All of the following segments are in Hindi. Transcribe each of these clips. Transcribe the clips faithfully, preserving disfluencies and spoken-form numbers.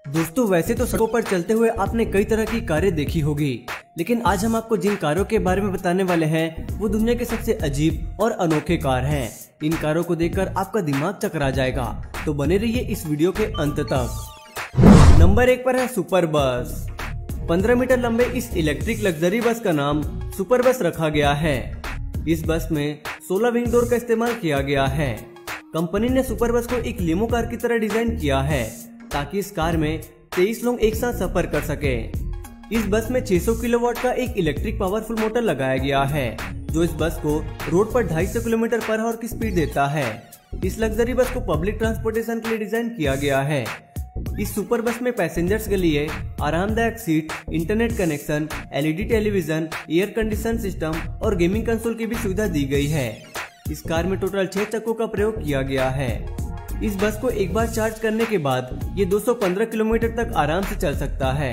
दोस्तों वैसे तो सड़कों पर चलते हुए आपने कई तरह की कारें देखी होगी, लेकिन आज हम आपको जिन कारों के बारे में बताने वाले हैं वो दुनिया के सबसे अजीब और अनोखे कार हैं। इन कारों को देखकर आपका दिमाग चकरा जाएगा, तो बने रहिए इस वीडियो के अंत तक। नंबर एक पर है सुपर बस। पंद्रह मीटर लंबे इस इलेक्ट्रिक लग्जरी बस का नाम सुपर बस रखा गया है। इस बस में सोलह विंग डोर का इस्तेमाल किया गया है। कंपनी ने सुपर बस को एक लिमो कार की तरह डिजाइन किया है ताकि इस कार में तेईस लोग एक साथ सफर कर सके। इस बस में छह सौ किलोवाट का एक इलेक्ट्रिक पावरफुल मोटर लगाया गया है जो इस बस को रोड पर ढाई सौ किलोमीटर पर आवर की स्पीड देता है। इस लग्जरी बस को पब्लिक ट्रांसपोर्टेशन के लिए डिजाइन किया गया है। इस सुपर बस में पैसेंजर्स के लिए आरामदायक seat, internet connection, LED television, air condition system और गेमिंग कंसोल की भी सुविधा दी गई है। इस कार में टोटल छह चक्कों का प्रयोग किया गया है। इस बस को एक बार चार्ज करने के बाद ये दो सौ पंद्रह किलोमीटर तक आराम से चल सकता है।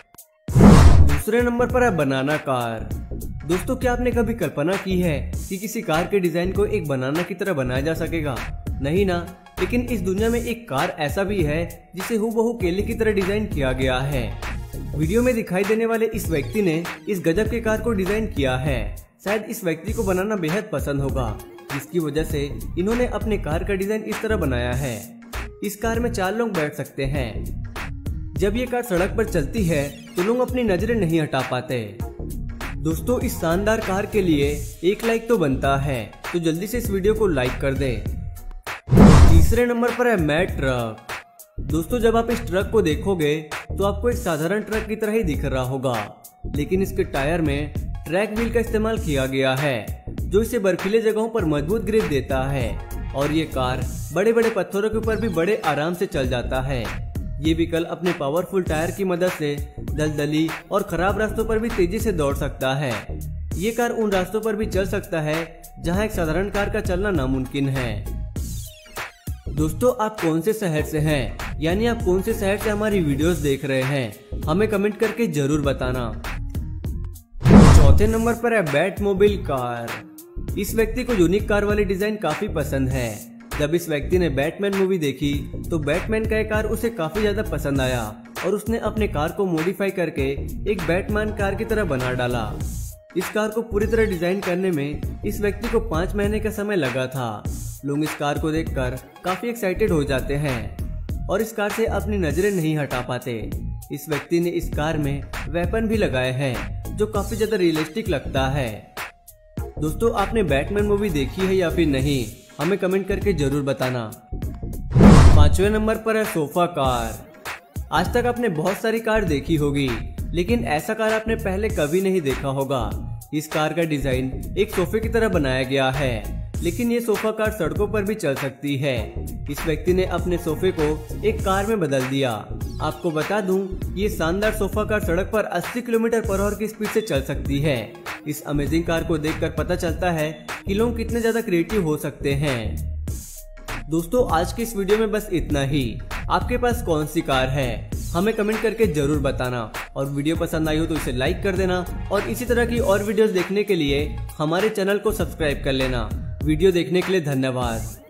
दूसरे नंबर पर है बनाना कार। दोस्तों क्या आपने कभी कल्पना की है कि किसी कार के डिजाइन को एक बनाना की तरह बनाया जा सकेगा? नहीं ना, लेकिन इस दुनिया में एक कार ऐसा भी है जिसे हूबहू केले की तरह डिजाइन किया गया है। वीडियो में दिखाई देने वाले इस व्यक्ति ने इस गजब के कार को डिजाइन किया है। शायद इस व्यक्ति को बनाना बेहद पसंद होगा, जिसकी वजह से इन्होंने अपने कार का डिजाइन इस तरह बनाया है। इस कार में चार लोग बैठ सकते हैं। जब ये कार सड़क पर चलती है तो लोग अपनी नजरें नहीं हटा पाते। दोस्तों इस शानदार कार के लिए एक लाइक तो बनता है, तो जल्दी से इस वीडियो को लाइक कर दें। तीसरे नंबर पर है मैट ट्रक। दोस्तों जब आप इस ट्रक को देखोगे तो आपको एक साधारण ट्रक की तरह ही दिख रहा होगा, लेकिन इसके टायर में ट्रैक व्हील का इस्तेमाल किया गया है जो इसे बर्फीले जगहों पर मजबूत ग्रिप देता है और ये कार बड़े बड़े पत्थरों के ऊपर भी बड़े आराम से चल जाता है। ये व्हीकल अपने पावरफुल टायर की मदद से दलदली और खराब रास्तों पर भी तेजी से दौड़ सकता है। ये कार उन रास्तों पर भी चल सकता है जहां एक साधारण कार का चलना नामुमकिन है। दोस्तों आप कौन से शहर से हैं? यानी आप कौन से शहर से हमारी वीडियोस देख रहे हैं? हमें कमेंट करके जरूर बताना। चौथे नंबर पर है बैटमोबिल कार। इस व्यक्ति को यूनिक कार वाली डिजाइन काफी पसंद है। जब इस व्यक्ति ने बैटमैन मूवी देखी तो बैटमैन का एक कार उसे काफी ज्यादा पसंद आया और उसने अपने कार को मॉडिफाई करके एक बैटमैन कार की तरह बना डाला। इस कार को पूरी तरह डिजाइन करने में इस व्यक्ति को पाँच महीने का समय लगा था। लोग इस कार को देखकर काफी एक्साइटेड हो जाते हैं और इस कार से अपनी नजरें नहीं हटा पाते। इस व्यक्ति ने इस कार में वेपन भी लगाए हैं जो काफी ज्यादा रियलिस्टिक लगता है। दोस्तों आपने बैटमैन मूवी देखी है या फिर नहीं? हमें कमेंट करके जरूर बताना। पांचवें नंबर पर है सोफा कार। आज तक आपने बहुत सारी कार देखी होगी, लेकिन ऐसा कार आपने पहले कभी नहीं देखा होगा। इस कार का डिजाइन एक सोफे की तरह बनाया गया है, लेकिन ये सोफा कार सड़कों पर भी चल सकती है। इस व्यक्ति ने अपने सोफे को एक कार में बदल दिया। आपको बता दूं, ये शानदार सोफा कार सड़क पर अस्सी किलोमीटर पर आवर की स्पीड से चल सकती है। इस अमेजिंग कार को देखकर पता चलता है कि लोग कितने ज्यादा क्रिएटिव हो सकते हैं। दोस्तों आज की इस वीडियो में बस इतना ही। आपके पास कौन सी कार है? हमें कमेंट करके जरूर बताना और वीडियो पसंद आई हो तो इसे लाइक कर देना और इसी तरह की और वीडियोस देखने के लिए हमारे चैनल को सब्सक्राइब कर लेना। वीडियो देखने के लिए धन्यवाद।